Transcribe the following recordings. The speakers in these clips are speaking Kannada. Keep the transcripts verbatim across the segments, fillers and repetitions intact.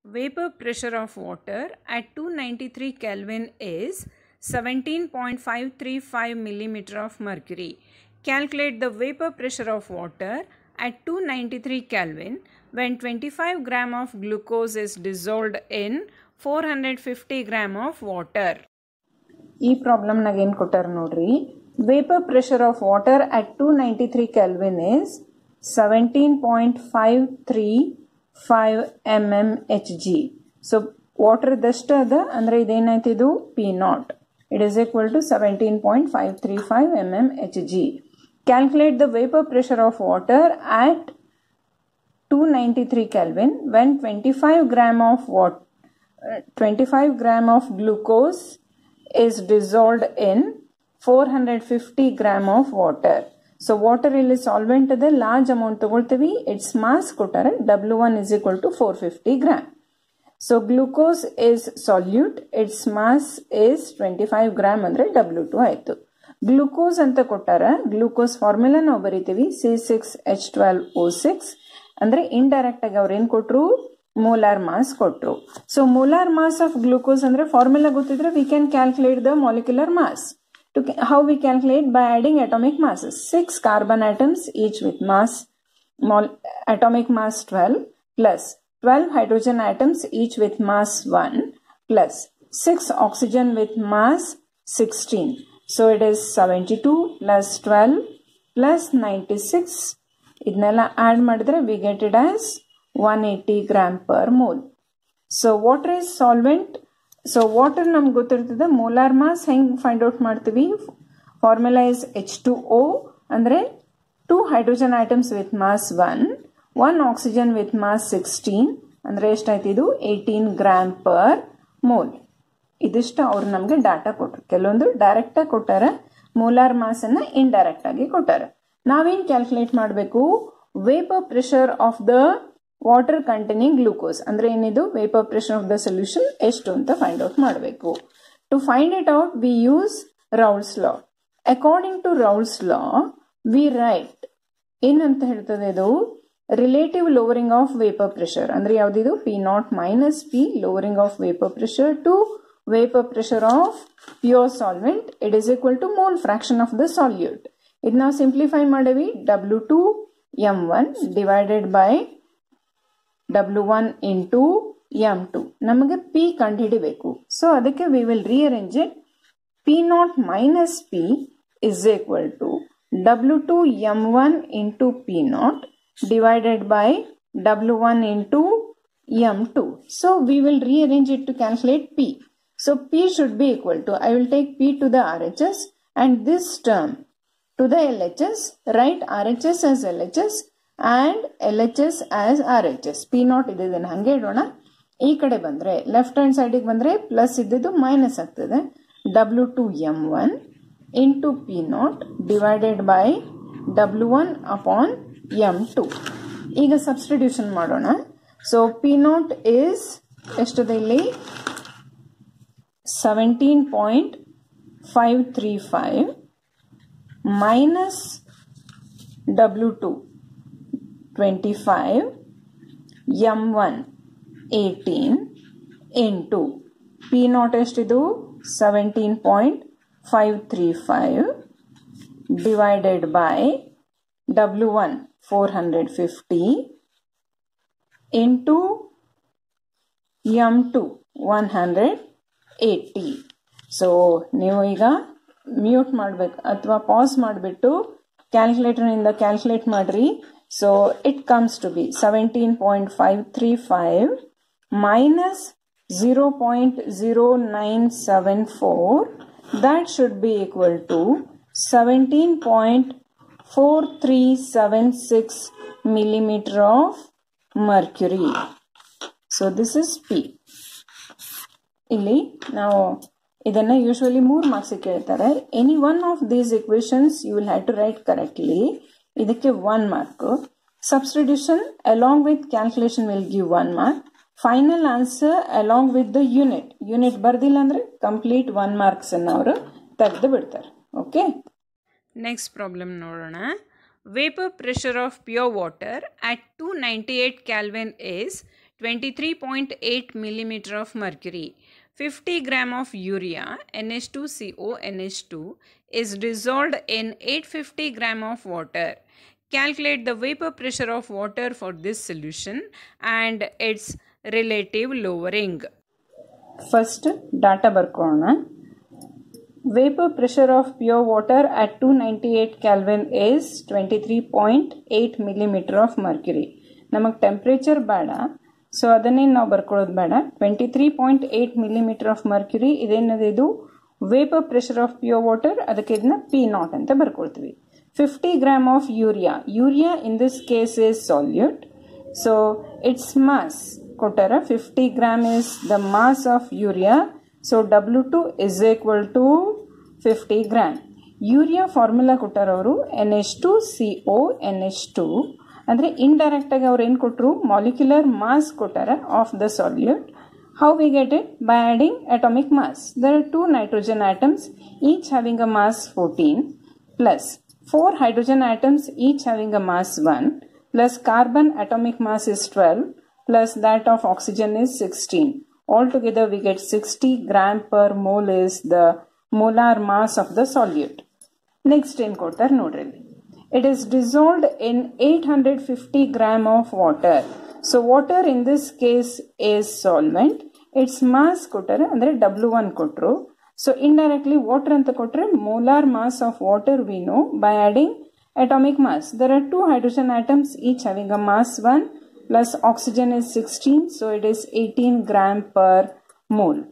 Vapor pressure of water at two ninety-three Kelvin is seventeen point five three five millimeter of mercury. Calculate the vapor pressure of water at two ninety-three Kelvin when twenty-five gram of glucose is dissolved in four hundred fifty gram of water. ಈ ಪ್ರಾಬ್ಲಮ್ ನಾಗ ಏನು ಕೊಟ್ಟಾರ ನೋಡ್ರಿ. Vapour pressure of water at two ninety three kelvin is seventeen point five three five M M H G. So water ದಷ್ಟು ಅದ ಅಂದ್ರೆ ಇದೇನಾಯ್ತು, ಇದು P naught. It is equal to seventeen point five three five M M H G. Calculate the vapour pressure of water at two ninety-three Kelvin when twenty-five gram of what uh, twenty-five gram of glucose is dissolved in four hundred fifty gram of water. So water ಇಲ್ಲಿ solvent ಅದ large amount ತಗೊಳ್ತೀವಿ. its mass ಕೊಟ್ಟಾರೆ W one is equal to four hundred fifty gram. So glucose is solute, its mass is twenty-five gram ಅಂದ್ರೆ W two ಆಯ್ತು. ಗ್ಲೂಕೋಸ್ ಅಂತ ಕೊಟ್ಟಾರ, ಗ್ಲೂಕೋಸ್ ಫಾರ್ಮುಲಾ ನಾವು ಬರೀತೀವಿ C six H twelve O six. ಅಂದ್ರೆ ಇಂಡೈರೆಕ್ಟ್ ಆಗಿ ಅವ್ರು ಏನ್ ಕೊಟ್ರು, ಮೋಲಾರ್ ಮಾಸ್ ಕೊಟ್ರು. So molar mass of glucose ಅಂದ್ರೆ ಫಾರ್ಮುಲಾ ಗೊತ್ತಿದ್ರೆ we can calculate the molecular mass. To how we calculate? By adding atomic masses. Six carbon atoms each with mass mol atomic mass twelve plus twelve hydrogen atoms each with mass one plus six oxygen with mass sixteen. So it is seventy-two plus twelve plus ninety-six. Idnella add madidre we get it as one hundred eighty gram per mole. So water is solvent. So water ನಮ್ಗೆ ಗೊತ್ತಿರ್ತದೆ. ಮೋಲಾರ್ ಮಾಸ್ ಹೆಂಗೆ ಫೈಂಡ್ ಔಟ್ ಮಾಡ್ತೀವಿ? Formula is H two O ಅಂದರೆ two hydrogen atoms with mass one, one oxygen with mass sixteen ಅಂದರೆ ಎಷ್ಟಾಯ್ತು, ಇದು ಏಯ್ಟೀನ್ ಗ್ರಾಮ್ ಪರ್ ಮೋಲ್. ಇದಿಷ್ಟು ಅವ್ರು ನಮಗೆ ಡಾಟಾ ಕೊಟ್ಟರು. ಕೆಲವೊಂದು ಡೈರೆಕ್ಟಾಗಿ ಕೊಟ್ಟಾರ, ಮೋಲಾರ್ ಮಾಸ್ ಅನ್ನ ಇಂಡೈರೆಕ್ಟ್ ಆಗಿ ಕೊಟ್ಟಾರ. ನಾವೇನು ಕ್ಯಾಲ್ಕುಲೇಟ್ ಮಾಡಬೇಕು? Vapour pressure of the water containing glucose ಅಂದ್ರೆ ಏನಿದು, vapour pressure of the solution ಎಷ್ಟು ಅಂತ ಫೈಂಡ್ ಔಟ್ ಮಾಡಬೇಕು. To find it out we use Raoult's law. According to Raoult's law we write ಏನಂತ ಹೇಳ್ತದೆ, ಇದು relative lowering of vapour pressure ಅಂದ್ರೆ ಯಾವ್ದಿದು, P naught minus P lowering of vapour pressure to vapour pressure of pure solvent. It is equal to mole fraction of the salute. ಇದು ನಾವು ಸಿಂಪ್ಲಿಫೈ ಮಾಡೇವಿ. W two M one divided by W one into M two. ನಮಗೆ P ಕಂಡುಹಿಡಿಬೇಕು. ಸೊ ಅದಕ್ಕೆ we will rearrange it. P naught minus P is equal to W two M one into P naught divided by W one into M two. So we will rearrange it to calculate P. So P should be equal to, I will take P to the R H S and this term to the L H S. Write R H S as L H S and L H S as R H S. P naught ಇದನ್ನು ಹಂಗೆ ಇಡೋಣ. ಈ ಕಡೆ ಬಂದ್ರೆ ಲೆಫ್ಟ್ ಹ್ಯಾಂಡ್ ಸೈಡಿಗೆ ಬಂದ್ರೆ ಪ್ಲಸ್ ಇದ್ದಿದ್ದು ಮೈನಸ್ ಆಗ್ತದೆ. W two M one into P naught divided by W one upon M two. ಈಗ ಸಬ್ಸ್ಟಿಟ್ಯೂಷನ್ ಮಾಡೋಣ. ಸೊ ಪಿ ನಾಟ್ ಇಸ್ ಎಷ್ಟದ ಇಲ್ಲಿ, seventeen point five three five minus W two twenty-five, M one eighteen into P naught ಎಷ್ಟಿದು seventeen point five three five divided by W one four hundred fifty into M two one hundred eighty. ಸೊ ನೀವು ಈಗ ಮ್ಯೂಟ್ ಮಾಡ್ಬೇಕು ಅಥವಾ ಪಾಸ್ ಮಾಡಿಬಿಟ್ಟು ಕ್ಯಾಲ್ಕುಲೇಟರ್ನಿಂದ ಕ್ಯಾಲ್ಕುಲೇಟ್ ಮಾಡ್ರಿ. So it comes to be seventeen point five three five minus zero point zero nine seven four. That should be equal to seventeen point four three seven six millimeter of mercury. So this is P. ಇಲ್ಲಿ ನಾವು ಇದನ್ನ ಯೂಶುವಲಿ ಮೂರು ಮಾರ್ಕ್ಸ್ ಕೇಳ್ತಾರೆ. Any one of these equations you will have to write correctly. ಇದಕ್ಕೆ one mark. Substitution along with calculation will give one mark. Final answer along with the unit. Unit ಬರ್ದಿಲ್ಲ ಅಂದ್ರೆ ಕಂಪ್ಲೀಟ್ ಒನ್ ಮಾರ್ಕ್ಸ್ ಅನ್ನ ಅವರು ತೆಗೆದು ಬಿಡ್ತಾರೆ. ಓಕೆ, ನೆಕ್ಸ್ಟ್ ಪ್ರಾಬ್ಲಮ್ ನೋಡೋಣ. Vapour pressure of pure water at two ninety eight kelvin is twenty-three point eight millimeter of mercury. fifty gram of urea N H two C O N H two is dissolved in eight hundred fifty gram of water. Calculate the vapor pressure of water for this solution and its relative lowering. First data ಬರ್ಕೋಣ. Vapor pressure of pure water at two ninety-eight Kelvin is twenty-three point eight millimeter of mercury. ನಮಗೆ ಟೆಂಪರೇಚರ್ ಬೇಡ, ಸೊ ಅದನ್ನೇನು ನಾವು ಬರ್ಕೊಳ್ಳೋದು ಬೇಡ. Twenty three point eight millimetre of mercury ಇದೇನದು, ಇದು vapour pressure of pure water, ಅದಕ್ಕೆ ಇದನ್ನ ಪಿ ನಾಟ್ ಅಂತ ಬರ್ಕೊಳ್ತೀವಿ. Fifty gram of urea, urea in this case is solute, so its mass ಕೊಟ್ಟಾರ. Fifty gram is the mass of urea, so W two is equal to fifty gram. Urea formula ಕೊಟ್ಟಾರ ಅವರು N H two C O N H two, ಅಂದರೆ ಇಂಡೈರೆಕ್ಟ್ ಆಗಿ ಅವ್ರು ಏನು ಕೊಟ್ಟರು, ಮಾಲಿಕ್ಯುಲರ್ ಮಾಸ್ ಕೊಟ್ಟಾರ of the solute. How we get it? By adding atomic mass. There are two nitrogen atoms each having a mass fourteen, plus four hydrogen atoms each having a mass one, plus carbon atomic mass is twelve, plus that of oxygen is sixteen. Altogether we get sixty gram per mole is the molar mass of the solute. Next in kotar nodri, it is dissolved in eight hundred fifty gram of water. So water in this case is solvent. Its mass kotar andre W one kotru. So indirectly water anta kotre molar mass of water we know by adding atomic mass. There are two hydrogen atoms each having a mass one, plus oxygen is sixteen, so it is eighteen gram per mole.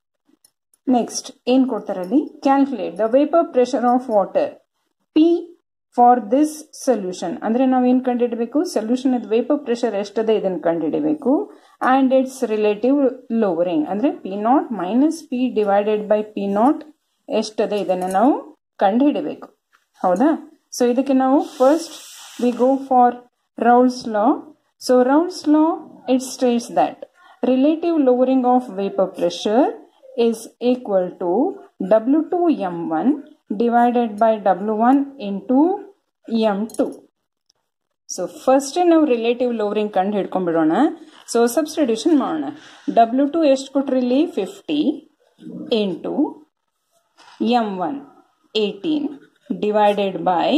Next, in kotarali, calculate the vapor pressure of water P for this solution. Andre now in kandidibeku solution with vapor pressure estade idan kandidibeku and its relative lowering. Andre P naught minus P divided by P naught estade idanna now kandidibeku. Hauda? So idakke now first we go for Raoult's law. So Raoult's law, it states that relative lowering of vapor pressure is equal to W two M one divided by W one into M two. So first now relative lowering ಕಂಡು ಹಿಡ್ಕೊಂಡ್ಬಿಡೋಣ. So substitution ಮಾಡೋಣ. W two ಎಷ್ಟು ಕೊಟ್ರಿಲ್ಲಿ fifty into M one eighteen divided by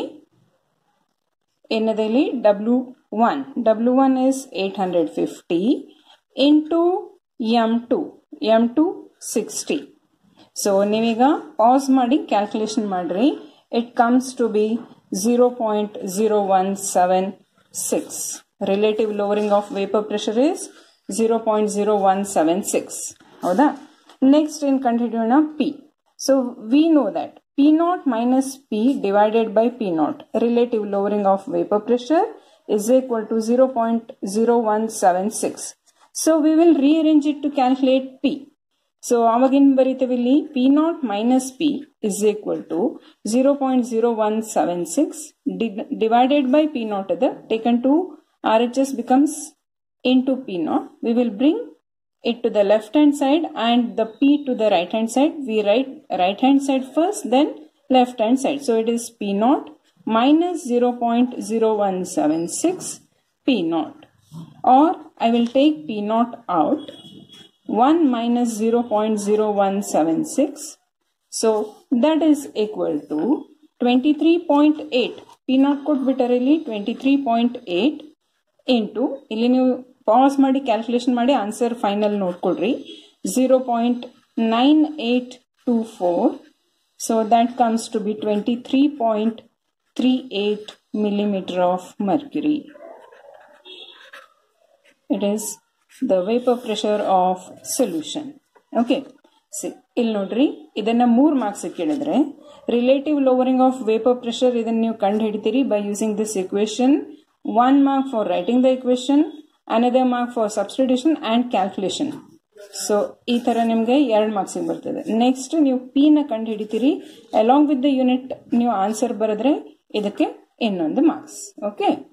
ಏನದಲ್ಲಿ W one. W one is eight hundred fifty into M two. M two sixty. So ನೀವೀಗ pause ಮಾಡಿ calculation ಮಾಡ್ರಿ. It comes to be zero point zero one seven six. Relative lowering of vapor pressure is zero point zero one seven six. ಹೌದಾ? Next in continue P. So we know that P naught minus P divided by P naught, relative lowering of vapor pressure, is equal to zero point zero one seven six. So we will rearrange it to calculate P. So avagin baritevili P naught minus P is equal to zero point zero one seven six di divided by P naught ada taken to R H S becomes into P naught. We will bring it to the left hand side and the P to the right hand side. We write right hand side first, then left hand side. So it is P naught minus zero point zero one seven six P naught, or I will take P naught out, one minus zero point zero one seven six, so that is equal to twenty-three point eight. P naught ಕೊಟ್ಟು ಬಿಟ್ಟರಲ್ಲಿ twenty-three point eight into ಇಲ್ಲಿ ನೀವು ಪಾಸ್ ಮಾಡಿ ಕ್ಯಾಲ್ಕುಲೇಷನ್ ಮಾಡಿ ಆನ್ಸರ್ ಫೈನಲ್ ನೋಡ್ಕೊಡ್ರಿ, zero point nine eight two four. So that comes to be twenty-three point three eight millimeter of mercury. It is the vapor pressure of solution. Okay. See, ಇಲ್ಲಿ ನೋಡ್ರಿ, ಇದನ್ನ ಮೂರು ಮಾರ್ಕ್ಸ್ ಕೇಳಿದ್ರೆ relative lowering of vapour pressure ಇದನ್ನ ನೀವು ಕಂಡು ಹಿಡಿತೀರಿ by using this equation. One mark for writing the equation, another mark for substitution and calculation. So ಈ ತರ ನಿಮ್ಗೆ ಎರಡು ಮಾರ್ಕ್ಸ್ ಬರ್ತದೆ. ನೆಕ್ಸ್ಟ್ ನೀವು ಪಿ ನ ಕಂಡು ಹಿಡಿತೀರಿ, ಅಲಾಂಗ್ ವಿತ್ ದ ಯೂನಿಟ್ ನೀವು ಆನ್ಸರ್ ಬರೆದ್ರೆ ಇದಕ್ಕೆ ಇನ್ನೊಂದು ಮಾರ್ಕ್ಸ್. ಓಕೆ.